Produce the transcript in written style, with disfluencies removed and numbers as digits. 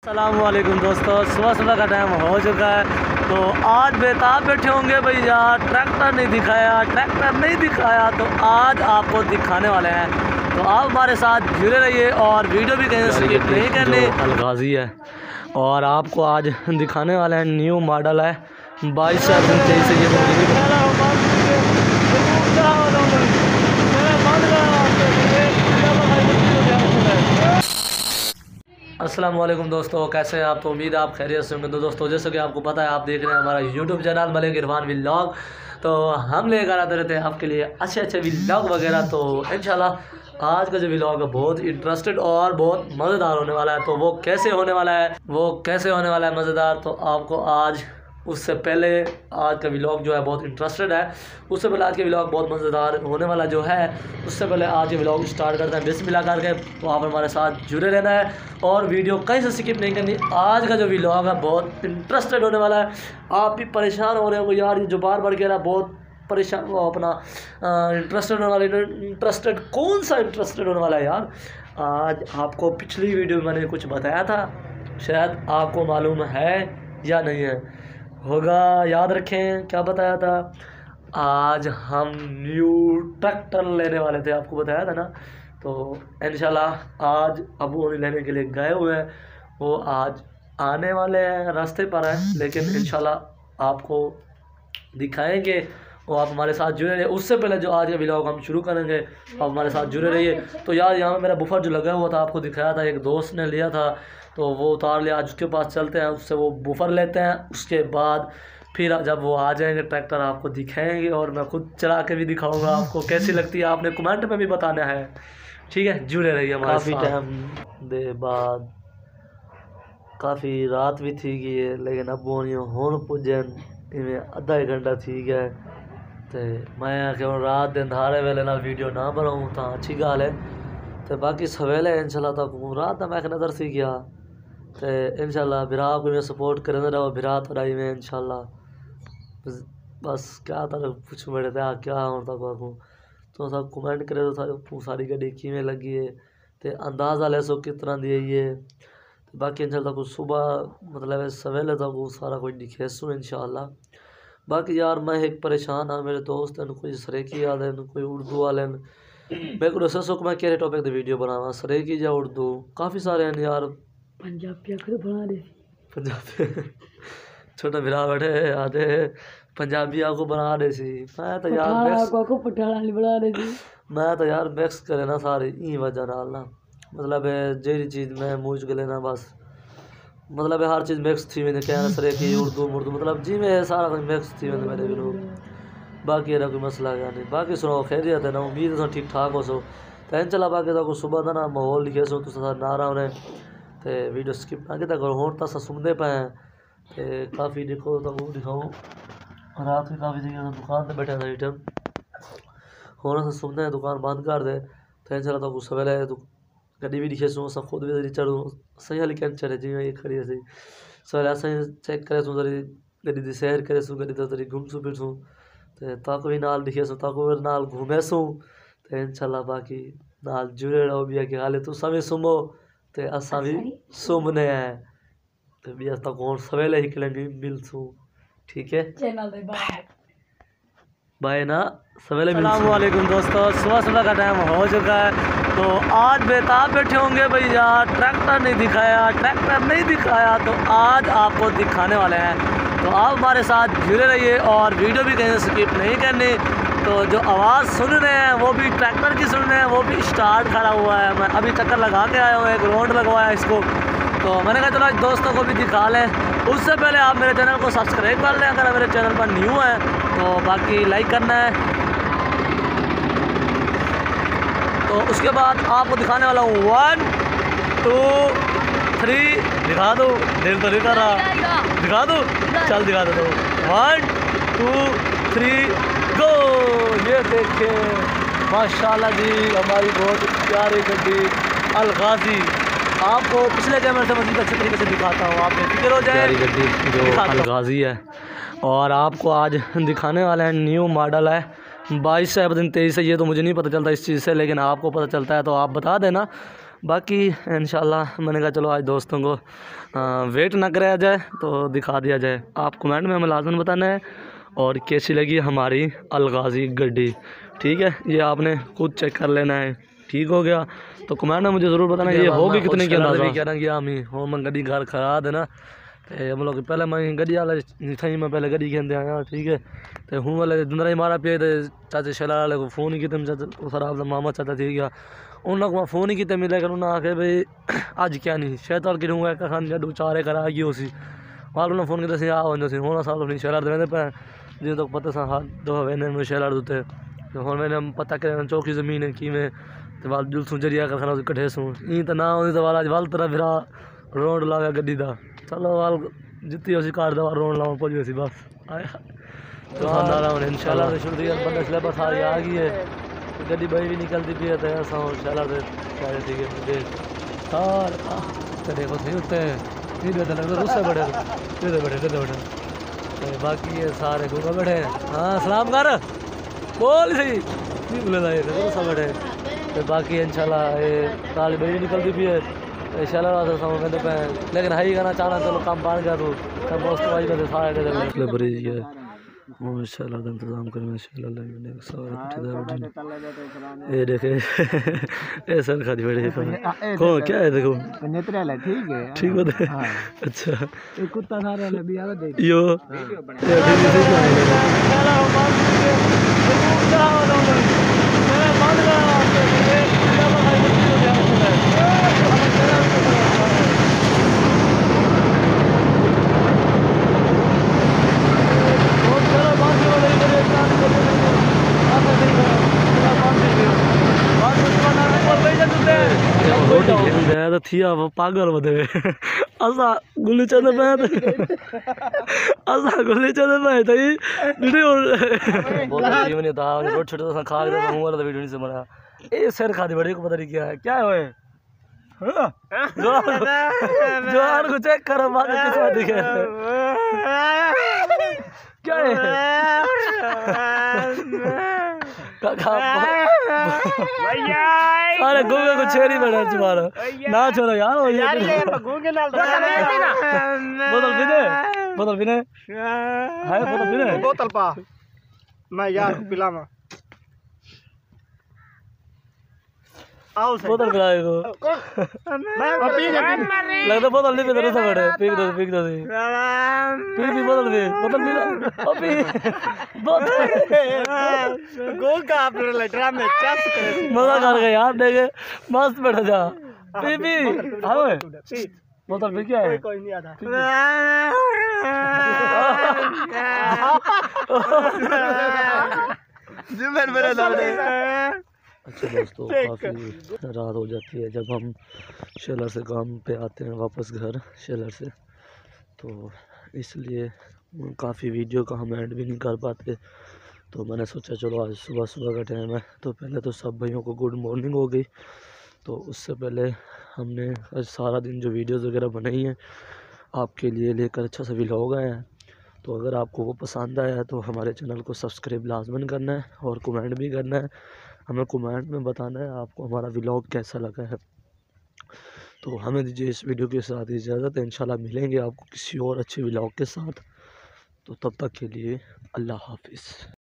अस्सलामुअलैकुम दोस्तों, सुबह सुबह का टाइम हो चुका है। तो आज बेताब बैठे होंगे भैया, ट्रैक्टर नहीं दिखाया तो आज आपको दिखाने वाले हैं। तो आप हमारे साथ जुड़े रहिए और वीडियो भी कहीं स्किप नहीं करनी। अलगाजी है और आपको आज दिखाने वाले हैं, न्यू मॉडल है 22/23। अस्सलाम वालेकुम दोस्तों, कैसे हैं आप? तो उम्मीद है आप खैरियत से होंगे। तो दोस्तों, जैसे कि आपको पता है, आप देख रहे हैं हमारा YouTube channel Malik Irfan vlog. तो हम लेकर आते रहते हैं आपके लिए अच्छे व्लॉग वगैरह। तो इंशाल्लाह आज का जो व्लॉग है बहुत इंटरेस्टेड और बहुत मज़ेदार होने वाला है। तो वो कैसे होने वाला है मज़ेदार, तो आपको आज उससे पहले आज का व्लॉग जो है बहुत इंटरेस्टेड है। उससे पहले आज के व्लॉग बहुत मज़ेदार होने वाला जो है, उससे पहले आज के व्लॉग स्टार्ट करते हैं बिस्मिल्लाह करके। तो आप हमारे साथ जुड़े रहना है और वीडियो कहीं से स्किप नहीं करनी। आज का जो व्लॉग है बहुत इंटरेस्टेड होने वाला है। आप भी परेशान हो रहे हो यार, ये जो बार बार कह रहा है, बहुत परेशान वो अपना इंटरेस्टेड होने वाला। कौन सा इंटरेस्टेड होने वाला है यार? आज आपको पिछली वीडियो में मैंने कुछ बताया था, शायद आपको मालूम है या नहीं है, होगा याद रखें क्या बताया था। आज हम न्यू ट्रैक्टर लेने वाले थे, आपको बताया था ना। तो इंशाल्लाह आज अबू उन्हें लेने के लिए गए हुए हैं, वो आज आने वाले हैं, रास्ते पर हैं, लेकिन इंशाल्लाह आपको दिखाएंगे। और आप हमारे साथ जुड़े रहिए। उससे पहले जो आज का व्लॉग हम शुरू करेंगे, आप हमारे साथ जुड़े रहिए। तो यार यहाँ मेरा बुफर जो लगा हुआ था, आपको दिखाया था, एक दोस्त ने लिया था तो वो उतार लिया। आज उसके पास चलते हैं, उससे वो बुफर लेते हैं। उसके बाद फिर जब वो आ जाएंगे ट्रैक्टर आपको दिखाएंगे और मैं खुद चला के भी दिखाऊंगा आपको कैसी लगती है। आपने कमेंट में भी बताना है, ठीक है? जुड़े रहिए हमारे साथ। काफ़ी टाइम दे बाद, काफ़ी रात भी थी गई है, लेकिन अब वो होन पुजन इवें आधा एक घंटा थी गया। तो मैं क्यों रात दिन धारे वेले ना वीडियो ना बनाऊँ तो अच्छी गल है। तो बाकी सवेले इंशाल्लाह तक रात का मैं एक नज़र सी गया। तो इंशाल्लाह बिरा को में सपोर्ट करते रहो, बिरा थोड़ा में इंशाल्लाह। बस क्या था कुछ मेरे क्या होता को तो सब कमेंट करे तो सारी गड्डी किमें लगी है, तो अंदाज़ा ले सो किस तरह दी है। तो बाकी इंशाल्लाह कुछ सुबह मतलब सवेले तक सारा कुछ दिखेसू इंशाल्लाह। बाकी यार मैं एक परेशान हाँ, मेरे दोस्त हैं, कोई सरेकी वाले, कोई उर्दू वाले। मैं को दसो मैं केरे टॉपिक दी वीडियो बनावा, सरेकी या उर्दू? काफ़ी सारे हैं यार। पंजाबी बना रहे, पंजाबी छोटा बिरा बैठे आधे पंजाबी आपको बना रहे सी। मैं तो यार मैं तो यार मिक्स करे ना सारी ई वजह नाल ना, मतलब जेरी चीज़ मैं मूझ गले ना, बस मतलब हर चीज़ मिक्स थी मैंने क्या सरेकी उर्दू मतलब जी में सारा कुछ मिक्स थी मैंने मेरे भी लोग। बाकी है कोई मसला है नहीं। बाकी सुनो खैरियत है ना, उम्मीद है ठीक ठाक हो सो। तो चला बाकी तो सुबह का ना माहौल लिखे सो तो ना रहा उन्हें। तो वीडियो स्किप ना किया करो, हों तो सुनते पे हैं। तो काफ़ी देखो तो वो दिखाओ, रात में काफ़ी जगह दुकान पर बैठे था रिटर्न होना से सुनते हैं, दुकान बंद कर दे। तो चला तो सवेरे गड्डी भी दिखे सो, सब खुद भी चढ़ू सही हाल कैन चढ़े जी ये खड़ी सी सवेरे ऐसा ही चेक करे सो, तरी गड्डी की सैर करे सो, गड्डी तो तरी घूमसू फिरसूँ। तो तक भी नाल दिखे सो, तक नाल घूमे सूँ। तो इंशाल्लाह बाकी नाल जुड़े रहो भी है कि हाले तुसा भी सुमो तो असा भी सुमने हैं। तो भी अस तक और सवेले ही कलेंगे मिलसूँ, ठीक है? बाय ना, सवेरे अस्सलाम वालेकुम दोस्तों, सुबह सुबह का टाइम हो चुका है। तो आज बेताब बैठे होंगे भैया, ट्रैक्टर नहीं दिखाया तो आज आपको दिखाने वाले हैं। तो आप हमारे साथ जुड़े रहिए और वीडियो भी कहीं स्किप नहीं करनी। तो जो आवाज़ सुन रहे हैं वो भी ट्रैक्टर की सुन रहे हैं, वो भी स्टार्ट खड़ा हुआ है। मैं अभी चक्कर लगा के आया हूँ, एक राउंड लगवाया इसको। तो मैंने कहा चलो दोस्तों को भी दिखा लें। उससे पहले आप मेरे चैनल को सब्सक्राइब कर लें अगर मेरे चैनल पर न्यू है, तो बाकी लाइक करना है। तो उसके बाद आपको दिखाने वाला हूँ 1 2 3 दिखा दो, दिल तो नहीं कर रहा, दिखा दो, चल दिखा दो। 1 2 3 गो। ये देखें माशाल्लाह जी, हमारी बहुत प्यारी गड्डी अलगाजी। आपको पिछले कैमरे से मज़ीद अच्छे तरीके से दिखाता हूँ, आप बेफिक्र हो जाए। गड्डी जो अलगाजी है और आपको आज दिखाने वाले हैं, न्यू मॉडल है 22/23 से। ये तो मुझे नहीं पता चलता इस चीज़ से, लेकिन आपको पता चलता है तो आप बता देना। बाकी इंशाल्लाह मैंने कहा चलो आज दोस्तों को वेट ना कराया जाए तो दिखा दिया जाए। आप कमेंट में हमें लाजमन बताना है और कैसी लगी हमारी अलगाजी गड्डी। ठीक है, ये आपने खुद चेक कर लेना है। ठीक हो गया तो कमेंट में मुझे ज़रूर बताना ये होगी कितने की अंदाज़ा कह रहा हम ही हो मैं गड्डी घर खरा देना तो हम लोग पहले मैं गड्डी वाले थी मैं पहले गड्डी खेलते आया। ठीक है तो हूँ वाले दुंदरा ही मारा पे तो चाचे शैला वाले को फ़ोन ही किते चाचा सर आप मामा चाचा ठीक है उन लोग मैं फ़ोन ही किते मिले कर उन्हें आखे भाई अज क्या नहीं शैतान की रूंगा खान जडू चारे करा गई उसी वाल उन्हें फ़ोन किया आ सी होना साल अपनी शैला देने पे जिस तक पता सा हाथ दो वेने शैला दूते तो हम मैंने पता कर चौकी ज़मीन है कि में तो वाल जुलसूँ जरिया कर खाना कट्ठे सूँ ई तो ना होती तो वाल अज वाल तरह फिरा रोड लाया गड्डी का चलो वाल जितनी उसी कार दवा रोड लाओ पहुँच गई बस आया तो खानदारा हूँ इंशाल्लाह से शुरू बंदा स्लैबर सारी आ गई है गड्डी बही भी निकलती पी है तो ऐसा इंशाल्लाह से क्या ठीक है सारे देखो सही होते हैं उससे बड़े बाकी ये सारे घूमे बैठे हाँ सलाम कर बोल सही नहीं बोले सब बैठे तो बाकी इंशाल्लाह ये ताली बही निकलती भी है इंशाल्लाह कहते पे लेकिन हाई गाना चाहना चलो काम बन गया तो सब दोस्त भाई कहते सारे बड़ी है वो इंशाल्लाह का इंतजाम करेंगे इंशाल्लाह लेंगे सारे बैठे ये देखे ये सर खादी बैठे कौन क्या है देखो नेत्रेला ठीक है ठीक है अच्छा ये कुत्ता सारे वाले भी आवे देख यो थी आप पागल बदे असा गुल्ली चंद पे असा गुल्ली चंद पे थई वीडियो बहुत जीवन था रोड छोटा सा खा के हूं वाला वीडियो नहीं से बना ए सर खादी बड़ी को पता नहीं क्या है ओए हां जो को चेक करो मां किस बात दिखे क्या है भैया अरे गूंगे को छेड़ी बैठा तुम्हारा ना छोड़ो यार वो यार ये गूंगे नाल बोतल पीने हाय बोतल पीने बोतल पा मैं यार पिलामा आओ सर बोतल पिलाए को मैं पी लगता बोतल नहीं पीते सब बैठे पी दो पी बोतल पी ओ पी बोतल गो का अपने लेटरा में चस करे मजा कर गया यार देखे मस्त बैठा जा पी आओ बोतल पी क्या है कोई नहीं आता जिम्मेदार मेरा दादा। अच्छा दोस्तों काफ़ी रात हो जाती है जब हम शेलर से काम पे आते हैं वापस घर शेलर से तो इसलिए काफ़ी वीडियो का हम एंड भी नहीं कर पाते तो मैंने सोचा चलो आज सुबह का टाइम है तो पहले तो सब भाइयों को गुड मॉर्निंग हो गई। तो उससे पहले हमने आज सारा दिन जो वीडियोस वगैरह बनाई हैं आपके लिए लेकर अच्छा सा व्लॉग आया है। तो अगर आपको वो पसंद आया तो हमारे चैनल को सब्सक्राइब लाजमन करना है और कमेंट भी करना है। हमें कमेंट में बताना है आपको हमारा व्लॉग कैसा लगा है। तो हमें दीजिए इस वीडियो के साथ इजाज़त है। इंशाल्लाह मिलेंगे आपको किसी और अच्छे व्लॉग के साथ। तो तब तक के लिए अल्लाह हाफिज़।